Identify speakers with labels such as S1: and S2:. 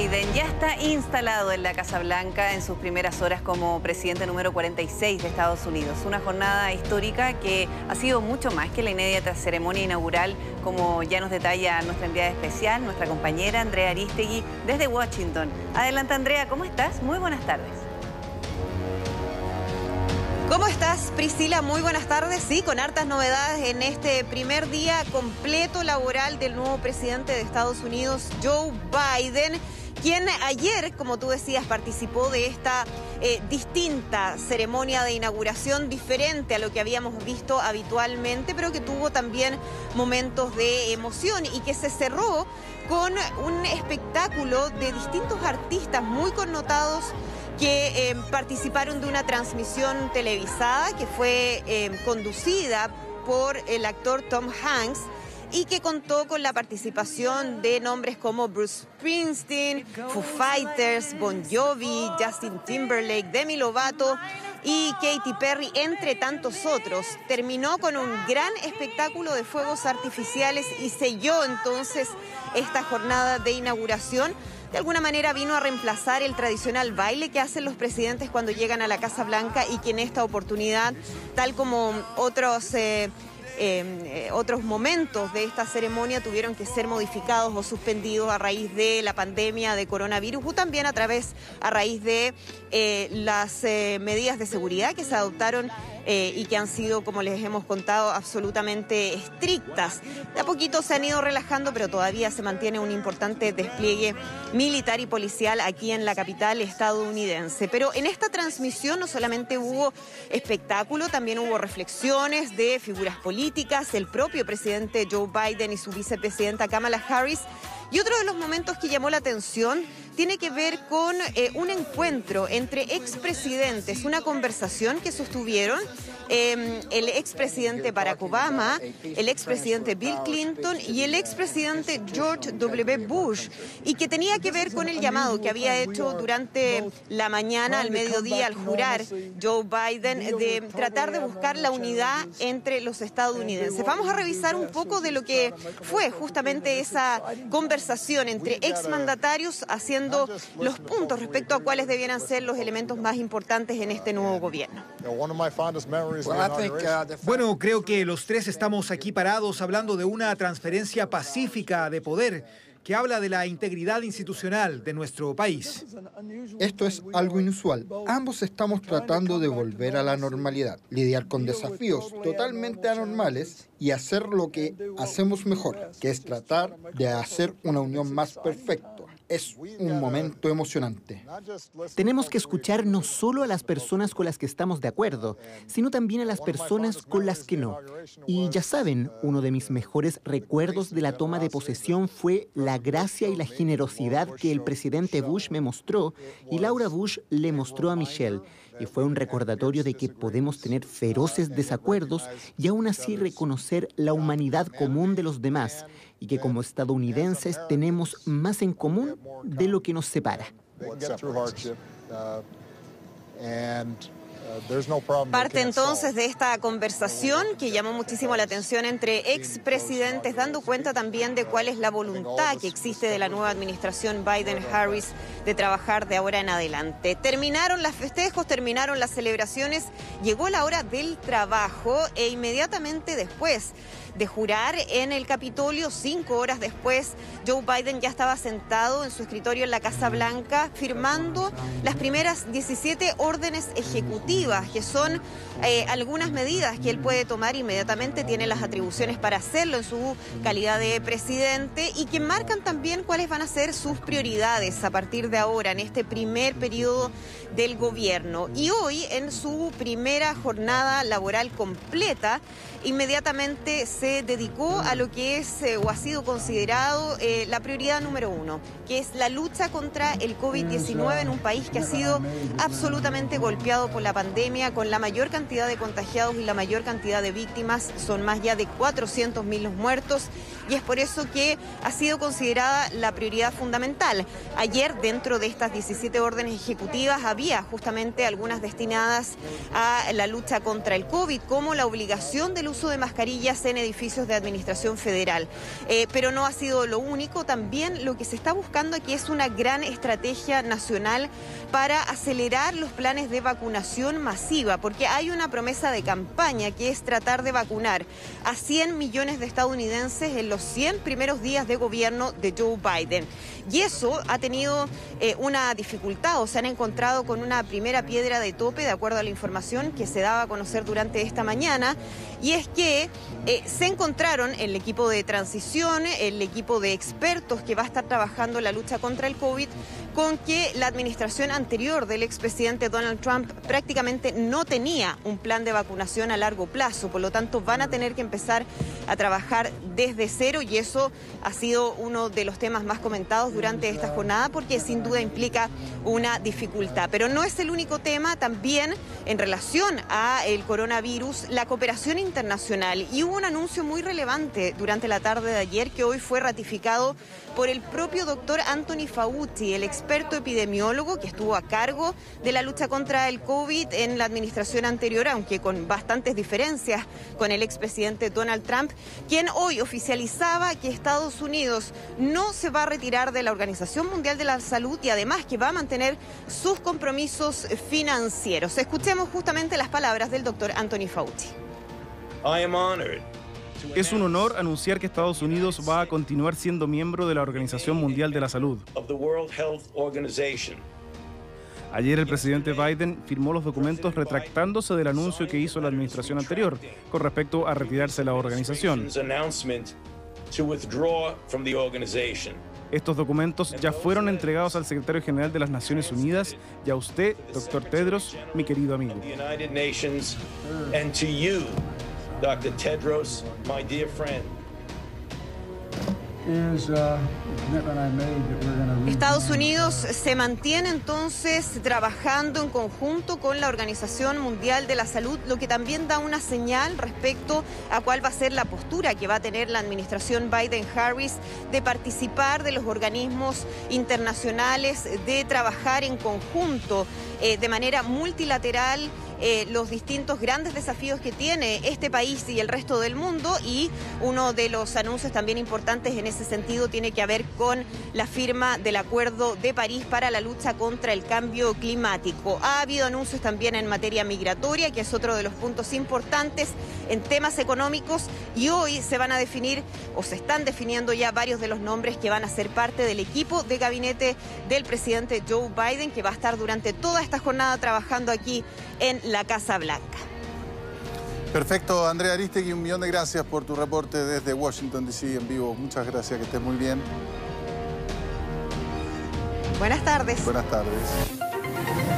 S1: Biden ya está instalado en la Casa Blanca en sus primeras horas como presidente número 46 de Estados Unidos. Una jornada histórica que ha sido mucho más que la inédita ceremonia inaugural, como ya nos detalla nuestra enviada especial, nuestra compañera Andrea Aristegui desde Washington. Adelante, Andrea, ¿cómo estás? Muy buenas tardes.
S2: ¿Cómo estás, Priscila? Muy buenas tardes. Sí, con hartas novedades en este primer día completo laboral del nuevo presidente de Estados Unidos, Joe Biden, quien ayer, como tú decías, participó de esta distinta ceremonia de inauguración, diferente a lo que habíamos visto habitualmente, pero que tuvo también momentos de emoción y que se cerró con un espectáculo de distintos artistas muy connotados que participaron de una transmisión televisada que fue conducida por el actor Tom Hanks y que contó con la participación de nombres como Bruce Springsteen, Foo Fighters, Bon Jovi, Justin Timberlake, Demi Lovato y Katy Perry, entre tantos otros. Terminó con un gran espectáculo de fuegos artificiales y selló entonces esta jornada de inauguración. De alguna manera vino a reemplazar el tradicional baile que hacen los presidentes cuando llegan a la Casa Blanca y que en esta oportunidad, tal como otros momentos de esta ceremonia, tuvieron que ser modificados o suspendidos a raíz de la pandemia de coronavirus o también a raíz de las medidas de seguridad que se adoptaron y que han sido, como les hemos contado, absolutamente estrictas. De a poquito se han ido relajando, pero todavía se mantiene un importante despliegue militar y policial aquí en la capital estadounidense. Pero en esta transmisión no solamente hubo espectáculo, también hubo reflexiones de figuras políticas, el propio presidente Joe Biden y su vicepresidenta Kamala Harris. Y otro de los momentos que llamó la atención tiene que ver con un encuentro entre expresidentes, una conversación que sostuvieron el expresidente Barack Obama, el expresidente Bill Clinton y el expresidente George W. Bush, y que tenía que ver con el llamado que había hecho durante la mañana, al mediodía, al jurar Joe Biden, de tratar de buscar la unidad entre los estadounidenses. Vamos a revisar un poco de lo que fue justamente esa conversación entre exmandatarios haciendo los puntos respecto a cuáles debieran ser los elementos más importantes en este nuevo gobierno.
S3: Bueno, creo que los tres estamos aquí parados hablando de una transferencia pacífica de poder que habla de la integridad institucional de nuestro país.
S4: Esto es algo inusual. Ambos estamos tratando de volver a la normalidad, lidiar con desafíos totalmente anormales y hacer lo que hacemos mejor, que es tratar de hacer una unión más perfecta. Es un momento emocionante.
S5: Tenemos que escuchar no solo a las personas con las que estamos de acuerdo, sino también a las personas con las que no. Y ya saben, uno de mis mejores recuerdos de la toma de posesión fue la gracia y la generosidad que el presidente Bush me mostró y Laura Bush le mostró a Michelle. Y fue un recordatorio de que podemos tener feroces desacuerdos y aún así reconocer la humanidad común de los demás y que como estadounidenses tenemos más en común de lo que nos separa.
S2: Parte entonces de esta conversación que llamó muchísimo la atención entre expresidentes, dando cuenta también de cuál es la voluntad que existe de la nueva administración Biden-Harris de trabajar de ahora en adelante. Terminaron los festejos, terminaron las celebraciones, llegó la hora del trabajo e inmediatamente después de jurar en el Capitolio, 5 horas después, Joe Biden ya estaba sentado en su escritorio en la Casa Blanca firmando las primeras 17 órdenes ejecutivas, que son algunas medidas que él puede tomar inmediatamente, tiene las atribuciones para hacerlo en su calidad de presidente y que marcan también cuáles van a ser sus prioridades a partir de ahora en este primer periodo del gobierno. Y hoy, en su primera jornada laboral completa, inmediatamente se dedicó a lo que es o ha sido considerado la prioridad número 1, que es la lucha contra el COVID-19 en un país que ha sido absolutamente golpeado por la pandemia. pandemia con la mayor cantidad de contagiados y la mayor cantidad de víctimas. Son más ya de 400.000 los muertos y es por eso que ha sido considerada la prioridad fundamental. Ayer, dentro de estas 17 órdenes ejecutivas, había justamente algunas destinadas a la lucha contra el COVID, como la obligación del uso de mascarillas en edificios de administración federal. Pero no ha sido lo único. También lo que se está buscando aquí es una gran estrategia nacional para acelerar los planes de vacunación masiva, porque hay una promesa de campaña que es tratar de vacunar a 100 millones de estadounidenses en los 100 primeros días de gobierno de Joe Biden. Y eso ha tenido una dificultad, o se han encontrado con una primera piedra de tope, de acuerdo a la información que se daba a conocer durante esta mañana, y es que se encontraron el equipo de transición, el equipo de expertos que va a estar trabajando en la lucha contra el COVID, con que la administración anterior del expresidente Donald Trump prácticamente no tenía un plan de vacunación a largo plazo. Por lo tanto, van a tener que empezar a trabajar desde cero y eso ha sido uno de los temas más comentados durante esta jornada porque sin duda implica una dificultad. Pero no es el único tema. También en relación a el coronavirus, la cooperación internacional. Y hubo un anuncio muy relevante durante la tarde de ayer que hoy fue ratificado por el propio doctor Anthony Fauci, el experto epidemiólogo que estuvo a cargo de la lucha contra el COVID en la administración anterior, aunque con bastantes diferencias con el expresidente Donald Trump, quien hoy oficializaba que Estados Unidos no se va a retirar de la Organización Mundial de la Salud y además que va a mantener sus compromisos financieros. Escuchemos justamente las palabras del doctor Anthony Fauci.
S6: Es un honor anunciar que Estados Unidos va a continuar siendo miembro de la Organización Mundial de la Salud. Ayer el presidente Biden firmó los documentos retractándose del anuncio que hizo la administración anterior con respecto a retirarse de la organización. Estos documentos ya fueron entregados al secretario general de las Naciones Unidas y a usted, doctor Tedros, mi querido amigo.
S7: Dr. Tedros, my dear friend.
S2: Estados Unidos se mantiene entonces trabajando en conjunto con la Organización Mundial de la Salud, lo que también da una señal respecto a cuál va a ser la postura que va a tener la administración Biden-Harris de participar de los organismos internacionales, de trabajar en conjunto de manera multilateral los distintos grandes desafíos que tiene este país y el resto del mundo, y uno de los anuncios también importantes en ese sentido tiene que ver con la firma del Acuerdo de París para la lucha contra el cambio climático. Ha habido anuncios también en materia migratoria, que es otro de los puntos importantes en temas económicos, y hoy se van a definir o se están definiendo ya varios de los nombres que van a ser parte del equipo de gabinete del presidente Joe Biden, que va a estar durante toda esta jornada trabajando aquí en la Casa Blanca.
S8: Perfecto, Andrea Aristegui, 1.000.000 de gracias por tu reporte desde Washington, D.C. en vivo. Muchas gracias, que estés muy bien.
S2: Buenas tardes.
S8: Buenas tardes.